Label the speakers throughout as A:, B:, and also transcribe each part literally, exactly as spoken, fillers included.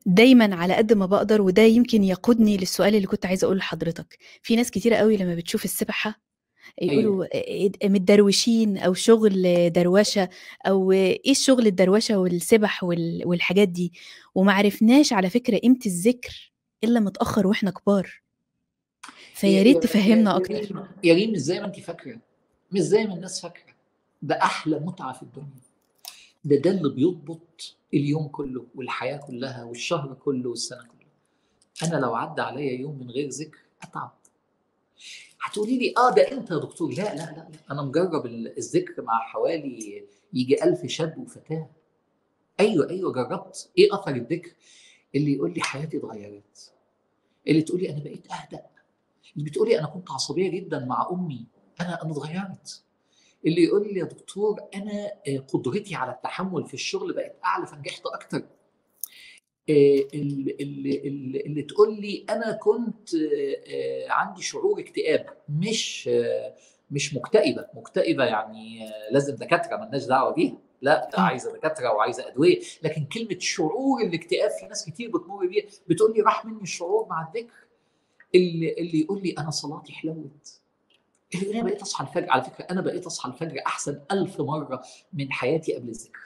A: دايمًا على قد ما باقدر، وده يمكن يقودني للسؤال اللي كنت عايزة أقوله لحضرتك. في ناس كتيرة أوي لمّا بتشوف السبحة
B: أيوه.
A: يقولوا آآ د متدروشين أو شغل دروشة، أو إيه الشغل الدروشة والسبح وال والحاجات دي، وما عرفناش على فكرة قيمة الذكر إلا متأخر وإحنا كبار.
B: يا
A: فيا ريت
B: يا يا
A: تفهمنا
B: يا
A: أكتر.
B: ريم يا ريم مش زي ما أنتِ فاكرة، مش زي ما الناس فاكرة، ده أحلى متعة في الدنيا، ده ده اللي بيضبط اليوم كله والحياة كلها والشهر كله والسنة كلها. أنا لو عدى عليَّ يوم من غير ذكر أتعب. هتقولي لي آه ده أنت يا دكتور، لا لا لا لا، أنا مجرب ال الذكر مع حوالي ييجي ألف شاب وفتاة. أيوه أيوه جربت. إيه أثر الذكر؟ اللي يقول لي حياتي اتغيرت، اللي تقول لي أنا بقيت أهدأ، اللي بتقول لي أنا كنت عصبية جدًا مع أمي، أنا أنا اتغيرت. اللي يقول لي يا دكتور أنا آآ قدرتي على التحمل في الشغل بقت أعلى فنجحت أكتر. آآ ال ال ال اللي تقول لي أنا كنت آآ عندي شعور اكتئاب، مش آه، مش مكتئبة، مكتئبة يعني آه، لازم دكاترة ما لناش دعوة بيها، لأ ده
A: آه.
B: عايزة دكاترة وعايزة أدوية، لكن كلمة شعور الاكتئاب في ناس كتير بتمُر بيها، بتقول لي راح مني الشعور مع الذكر. اللي اللي يقول لي أنا صلاتي حلوت. اللي أنا بقيت أصحى الفجر، على فكرة أنا بقيت أصحى الفجر أحسن ألف مرة من حياتي قبل الذكر.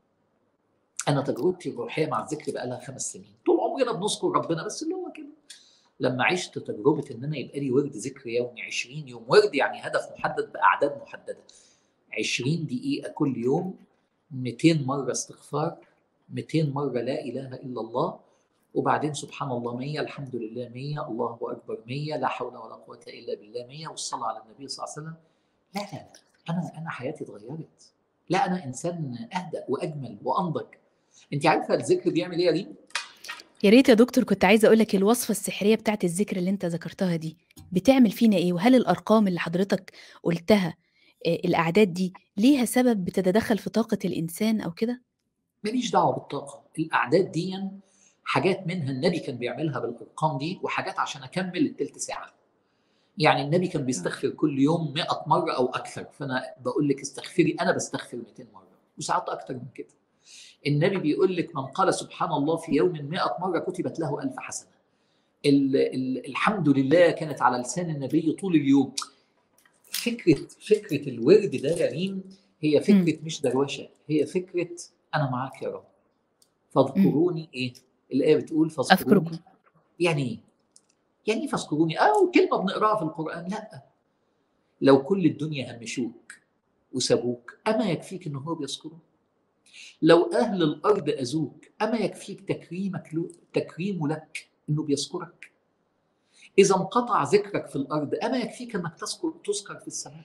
B: أنا تجربتي الروحية مع الذكر بقى لها خمس سنين، طول عمرنا بنذكر ربنا بس اللي هو كده. لما عشت تجربة إن أنا يبقى لي ورد ذكر يومي عشرين يوم، ورد يعني هدف محدد بأعداد محددة، عشرين دقيقة كل يوم، مئتين مرة استغفار، مئتين مرة لا إله إلا الله، وبعدين سبحان الله مية، الحمد لله مية، الله أكبر مية، لا حول ولا قوة إلا بالله مية، والصلاة على النبي صلى الله عليه وسلم. لا لا لا، أنا أنا حياتي اتغيرت. لا أنا إنسان أهدأ وأجمل وأنضج. أنتِ عارفة الذكر بيعمل إيه يا ريم؟
A: يا ريت يا دكتور، كنت عايزة أقول لك الوصفة السحرية بتاعة الذكر اللي أنت ذكرتها دي، بتعمل فينا إيه؟ وهل الأرقام اللي حضرتك قُلتها، آآ الأعداد دي ليها سبب بتتدخّل في طاقة الإنسان أو كده؟
B: ماليش دعوة بالطاقة، الأعداد ديًا حاجات منها النبي كان بيعملها بالأرقام دي، وحاجات عشان أكمل التلت ساعة. يعني النبي كان بيستغفر كل يوم مئة مرة أو أكثر، فأنا باقول لِك استغفري، أنا باستغفر مئتين مرة، وساعات أكتر من كده. النبي بيقول لِك من قال سبحان الله في يوم مئة مرة كتبت له ألف حسنة. ال ال الحمد لله كانت على لسان النبي طول اليوم. فكرة فكرة الورد ده يا ريم هي
A: إمم.
B: فكرة مش دروشة، هي فكرة أنا معاك يا رب،
A: إمم.
B: فاذكروني إيه؟ الآية بتقول فاذكروني.
A: أذكركم.
B: يعني إيه؟ يعني إيه فاذكروني؟ أو كلمة بنقراها في القرآن، لأ. لو كل الدنيا همشوك وسابوك أما يكفيك إن هو بيذكرك؟ لو أهل الأرض أذوك أما يكفيك تكريمك له، تكريمه لك إنه بيذكرك؟ إذا انقطع ذكرك في الأرض أما يكفيك إنك تذكر تذكر في السماء؟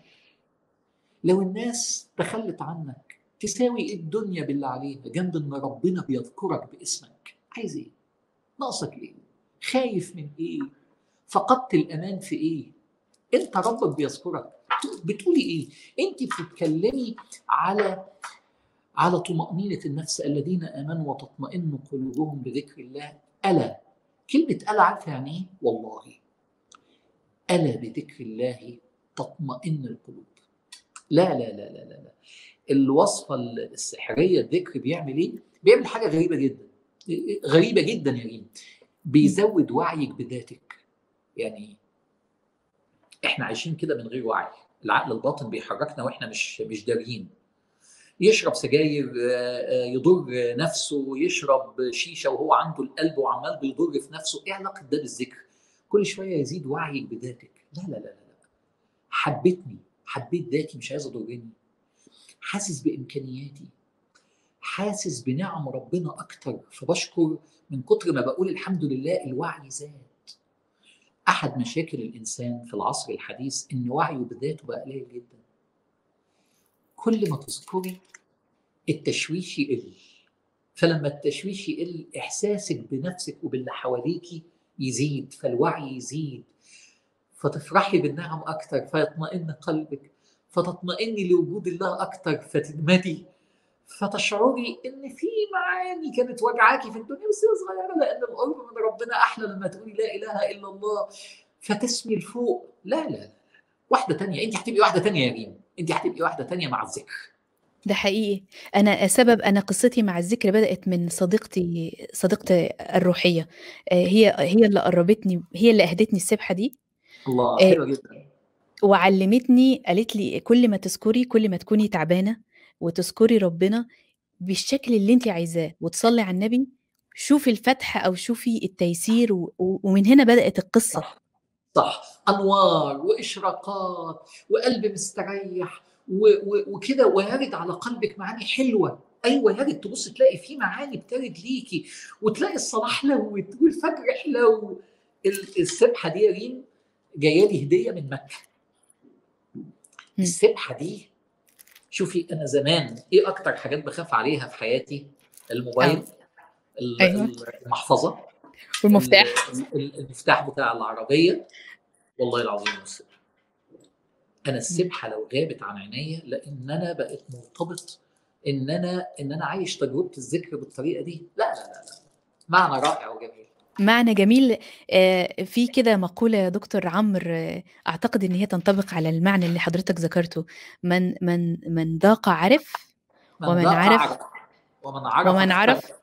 B: لو الناس تخلت عنك تساوي إيه الدنيا باللي عليها جنب إن ربنا بيذكرك باسمك؟ عايز إيه؟ ناقصك إيه؟ خايف من إيه؟ فقدت الأمان في إيه؟ أنت ربك بيذكرك، بتقولي إيه؟ أنت بتتكلمي على على طمأنينة النفس، الذين آمنوا وتطمئن قلوبهم بذكر الله. ألا، كلمة ألا عارفة يعني إيه؟ والله ألا بذكر الله تطمئن القلوب. لا لا لا لا لا لا. الوصفة السحرية الذكر بيعمل إيه؟ بيعمل حاجة غريبة جدا، غريبة جدا يا ريم،
A: إمم.
B: بيزود وعيك بذاتك. يعني إحنا عايشين كده من غير وعي، العقل الباطن بيحركنا وإحنا مش مش داريين. يشرب سجاير يضر نفسه، يشرب شيشة وهو عنده القلب وعمال بيضر في نفسه. إيه علاقة ده بالذكر؟ كل شوية يزيد وعيك بذاتك. لا لا لا لا لا. حبيتني، حبيت ذاتي، مش عايز أضرني، حاسس بإمكانياتي، حاسس بنعم ربنا أكتر فبشكر. من كتر ما بقول الحمد لله الوعي زاد. أحد مشاكل الإنسان في العصر الحديث إن وعيه بذاته بقى قليل جدا. كل ما تذكري التشويش يقل، فلما التشويش يقل إحساسك بنفسك وباللي حواليكي يزيد، فالوعي يزيد، فتفرحي بالنعم أكتر فيطمئن قلبك، فتطمئني لوجود الله أكتر فتدمتي، فتشعري إن في معاني كانت وجعاكي في الدنيا بس هي صغيرة، لأن القرب من ربنا أحلى لما تقولي لا إله إلا الله، فتسمي الفوق. لا لا لا، واحدة تانية، أنت هتبقي واحدة تانية يا ريم، أنت هتبقي واحدة تانية مع الذكر.
A: ده حقيقي. أنا سبب أنا قصتي مع الذكر بدأت من صديقتي صديقتي الروحية، آآ هي هي اللي قرّبتني هي اللي أهدتني السبحة دي،
B: الله،
A: آآ
B: حلوة جدًا.
A: وعلّمتني قالت لي: "كل ما تذكري، كل ما تكوني تعبانة وتذكري ربنا بالشكل اللي أنتِ عايزاه وتصلّي على النبي، شوفي الفتح أو شوفي التيسير." و و ومن هنا بدأت القصة.
B: صح، صح، أنوار وإشراقات وقلب مستريّح و و وكده ويرِد على قلبِك معاني حلوة، أيوه يرِد تبُصّي تلاقي في معاني بترِد ليكِ، وتلاقي الصلاة حلوِت والفجر حلو. ال السبحة دي يا ريم جاية لي هدية من مكة.
A: إمم.
B: السبحة دي شوفي أنا زمان إيه أكتر حاجات باخاف عليها في حياتي؟
A: آه.
B: الموبايل، ال
A: أيوه.
B: ال المحفظة، ال
A: والمفتاح.
B: ال المفتاح بتاع العربية، والله العظيم والسبحة. أنا
A: إمم.
B: السبحة لو غابت عن عينيّا لإن أنا بقيت مرتبط إن أنا إن أنا عايش تجربة الذكر بالطريقة دي. لا، لا، لا، لا، معنى رائع وجميل.
A: معنى جميل. آآ في كده مقولة يا دكتور عمرو، آه، أعتقد إن هي تنطبق على المعنى اللي حضرتك ذكرته، من من من ذاق عرف،
B: من
A: ومن
B: ذاق
A: عرف
B: عرف، ومن عرف
A: ومن
B: اختلف.
A: عرف.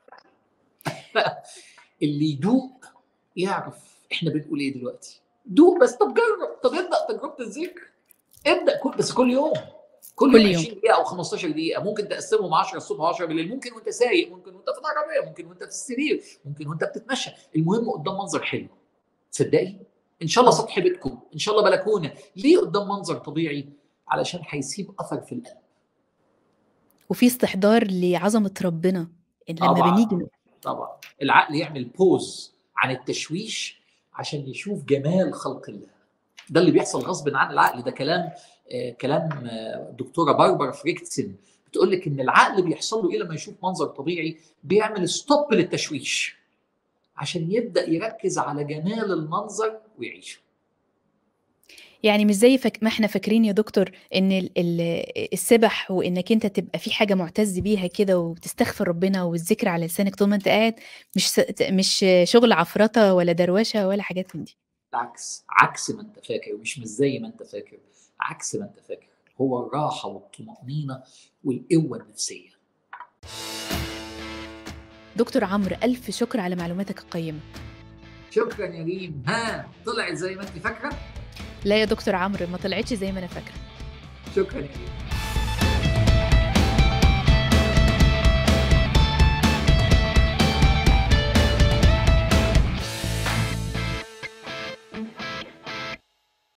B: اللي يدوق يعرف إحنا بنقول إيه دلوقتي. دوق بس، طب جرّب، طب ابدأ تجربة الذكر، ابدأ كل بس كل يوم، كل
A: كل
B: يوم
A: يوم.
B: عشرين دقيقة أو خمستاشر دقيقة، ممكن تقسّمهم عشرة الصبح و10 بالليل، ممكن وأنت سايق، ممكن وأنت في العربية، ممكن وأنت في السرير، ممكن وأنت بتتمشى، المهم قدّام منظر حلو. تصدقي؟ إن شاء الله
A: آه.
B: سطح بيتكم، إن شاء الله بلكونة، ليه قدّام منظر طبيعي؟ علشان هيسيب أثر في القلب.
A: وفي استحضار لعظمة ربنا، إن لمّا بنيجي
B: طبعًا،
A: ن
B: طبعًا. العقل يعمل pause عن التشويش عشان يشوف جمال خلق الله. ده اللي بيحصل غصبٍ عن العقل، ده كلام آآ كلام آه، الدكتورة باربرا فريدسن بتقول لِك إن العقل بيحصل له إيه لمّا يشوف منظر طبيعي؟ بيعمل stop للتشويش عشان يبدأ يركّز على جمال المنظر ويعيشه.
A: يعني مش زي فاك ما إحنا فاكرين يا دكتور إن ال ال السِبَح وإنّك أنت تبقى في حاجة مُعتَز بيها كده وبتستغفر ربنا والذكر على لسانك طول ما أنت قاعد، مش س ت مش شغل عفرَتة ولا دروشة ولا حاجات من دي.
B: بالعكس، عكس ما أنت فاكر، مش مش زي ما أنت فاكر، عكس ما أنت فاكر، هو الراحة والطمأنينة والقوة النفسية.
A: دكتور عمرو، ألف شكر على معلوماتك القيّمة.
B: شكرًا يا ريم، ها طلعت زي ما أنتِ فاكرة؟
A: لا يا دكتور عمرو، ما طلعتش زي ما أنا فاكرة.
B: شكرًا يا ريم.